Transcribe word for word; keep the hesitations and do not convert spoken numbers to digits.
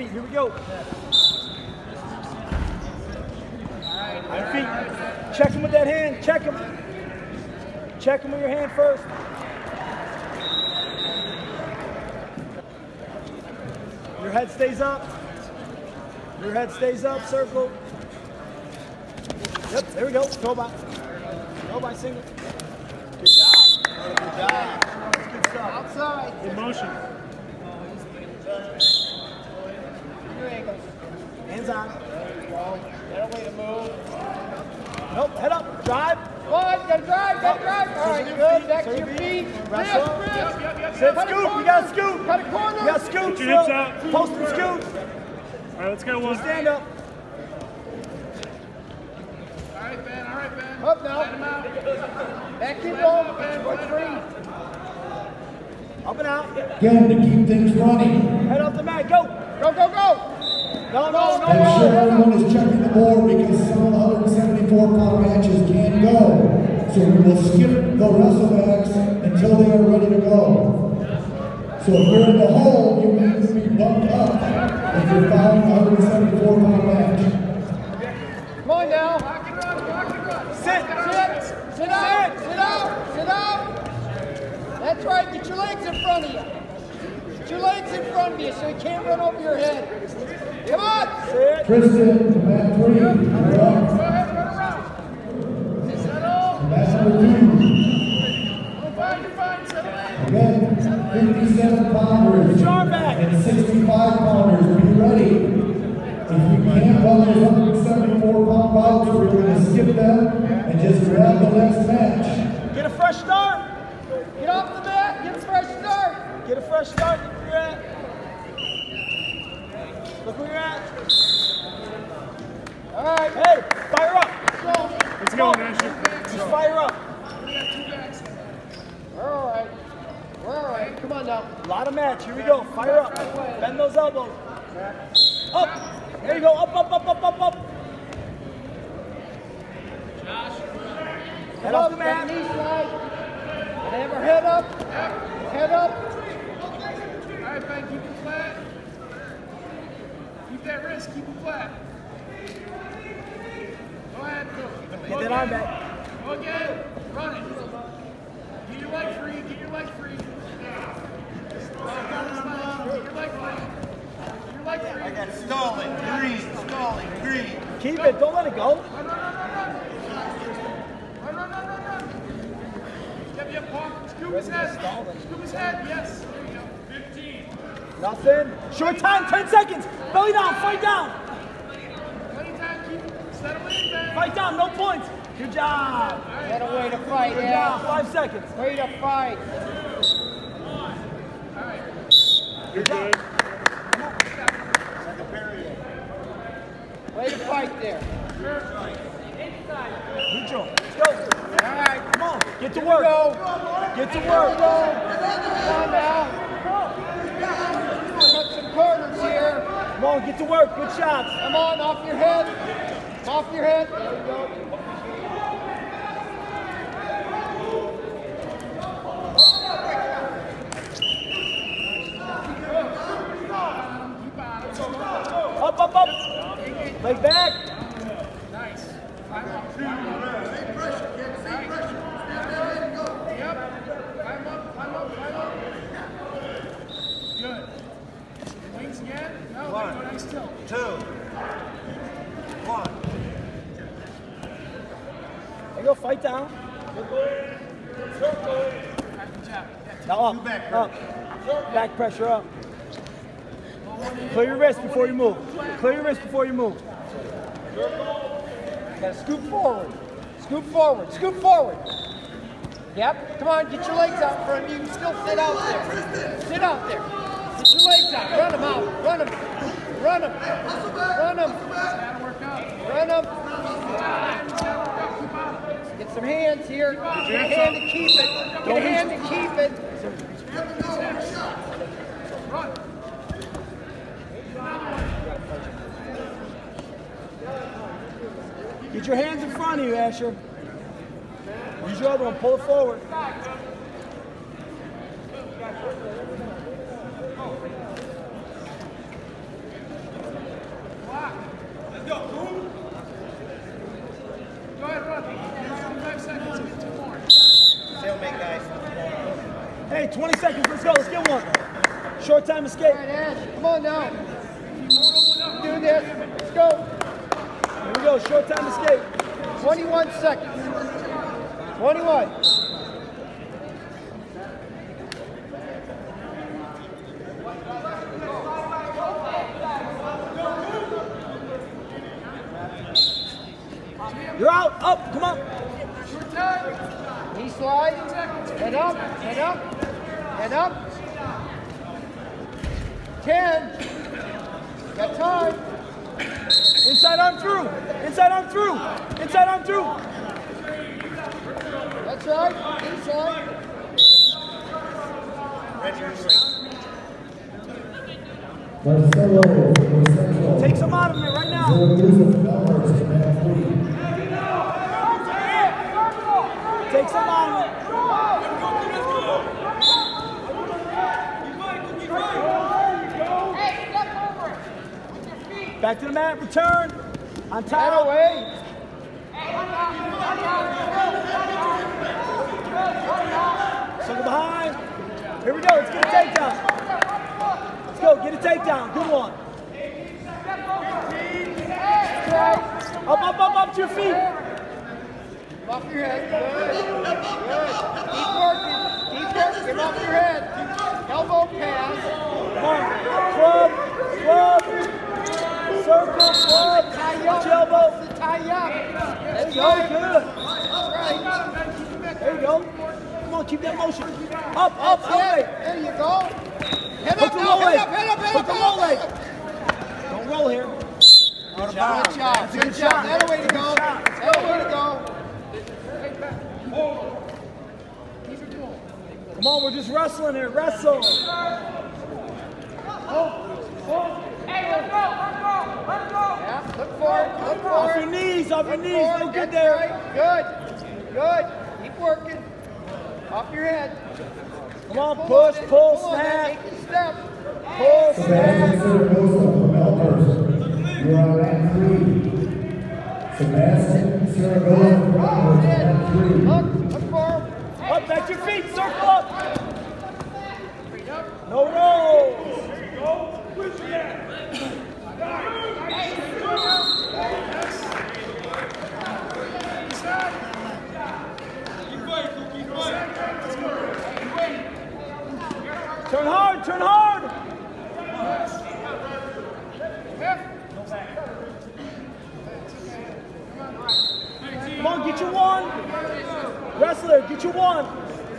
feet. Here we go. Nine feet. Check him with that hand. Check him. Check him with your hand first. Your head stays up. Your head stays up. Circle. Yep. There we go. Throw by. Throw by single. Good job. Good job. That's good stuff. Outside. In motion. Hands on. There you go. Better way to move. Nope. Head up. Drive. Come on. Gotta drive. Gotta drive. All right. Good. Back to your feet. Wrestle. Sit. Scoot. You got to scoot. Cut a corner. You got to scoot. Put your hips out. Post and scoot. All right. Let's go. One. Stand up. All right, Ben. All right, Ben. Up now. Let him out. Back in goal. Four, three. Up and out. Again, to keep things running. Head off the mat. Go. Go, go, go. No, no, no. Make sure everyone is checking the board because some of the one seventy-four pound matches can't go. So we will skip the WrestleMax until they are ready to go. So if you're in the hole, you need to be bumped up if you're following a one seventy-four pound match. Come on now. Lock and run. Lock and run. Sit. Sit. Sit out. Sit out. Sit out. That's right. Get your legs in front of you. Get your legs in front of you so you can't run over your head. Come on. Sit. Tristan, to mat three. You're up. Go ahead. Run around. Settle. Mat number two. You're fine. You're fine. Settle in. Again, fifty-seven pounders and sixty-five pounders. Be ready. If you can't run those one seventy-four pound bouts, we're going to skip them and just grab the next match. Get a fresh start. Get off the mat. Get a fresh start. Get a fresh start. Look where you're at. Look where you're at. All right. Hey, fire up. Let's go, Asher. Just fire up. We're all right. We're all right. Come on now. A lot of match. Here we go. Fire up. Bend those elbows. Up. There you go. Up, up, up, up, up, up. Head off the mat. Knee slide. And have her head up. Head up. All right, Ben. Keep it flat. Keep that wrist. Keep it flat. Go ahead. Go. Get that arm back. Go again. Run it. Get your leg free. Get your leg free. Get your leg free. Get your leg free. I got stalling, green, stalling, green. Keep it. Don't let it go. Run, run, run, run, run. Run, run, run, run, run. Yep, yep, Paul. Scoop his head. Scoop his head. Yes. There you go. fifteen. Nothing. Short time. ten seconds. Belly down. Fight down. Plenty of time. Keep settle in, Ben. Fight down. No points. Good job. Get a way to fight, Good yeah. job. Five seconds. Way to fight. You're good. Way to fight there. Neutral. Let's go. All right. Come on. Get to Here we work. go. Get to Here we work. go. Come on now. Cut some corners here. Come on. Get to work. Good shots. Come on, off your head. Off your head. There we go. Up, up, up. Leg back. Nice. Climb up. Same pressure, kid. Same pressure. Yep. Climb up, climb up, climb up. Good. Wings again. No, One. they go nice tilt. Two. One. There you go. Fight down. Good job. Now up. Up. Back pressure up. Clear your wrist before you move. Clear your wrist before you move. Gotta scoop forward. Scoop forward. Scoop forward. Yep. Come on, get your legs out in front of you. You can still sit out there. Sit out there. Get your legs out. Run them out. Run them. Run them. Run them. That'll work out. Run them. That'll work out. Keep on. Get some hands here. Get a hand to keep it. Get a hand to keep it. Run. Get your hands in front of you, Asher. Use your other one. Pull it forward. Go ahead, run. twenty-five seconds. Get two more. Stalemate, guys. Hey, twenty seconds. Let's go. Let's get one. Short time escape. All right, Ash, come on now. Do this. Let's go. Here we go. Short time escape. twenty-one seconds. twenty-one. You're out. Up. Come on. Knee slide. Head up. Head up. Head up. ten. Got time. Inside arm through. Inside arm through. Inside arm through. That's right. Inside. Ready to swing. Marcelo for Central. Take some out of me right now. Zaragoza from Elmhurst to man three. Take some out of me. Back to the mat. Return. On Head top. away. Circle behind. Here we go. Let's get a takedown. Let's go. Get a takedown. Good one. Up, up, up, up to your feet. Off your head. Good. Good. Keep working. Keep working. Get off your head. Elbow pass. Come on. Club. Club. Circle. Club. Tie Watch up. your elbow. Tie up. There That's you go. right. Good. That's right. There you go. Come on. Keep that motion. Up, up, That's elevate. it. There you go. Head Hook up the now. low Head leg. up. Head up. Head Hook up. the Head low up. leg. Head up. Don't roll here. Good job. Good job. That way to go. That way to go. Come on. We're just wrestling here. Wrestle. Yeah. Look for it. Look for Off it. your knees. Off your Look knees. for No it. good That's there. right. Good. Good. Keep working. Off your head. Come on. Pull Push, on it. pull, Pull on it. snap. Make it step. Pull, Sebastian snap. Zaragoza from Elmhurst. You're on man three. Sebastian Zaragoza from Elmhurst, man three. Look. Look for him. Up, back to your feet. Circle up. No rolls. Turn hard, turn hard. Come on, get your one. Wrestler, get your one.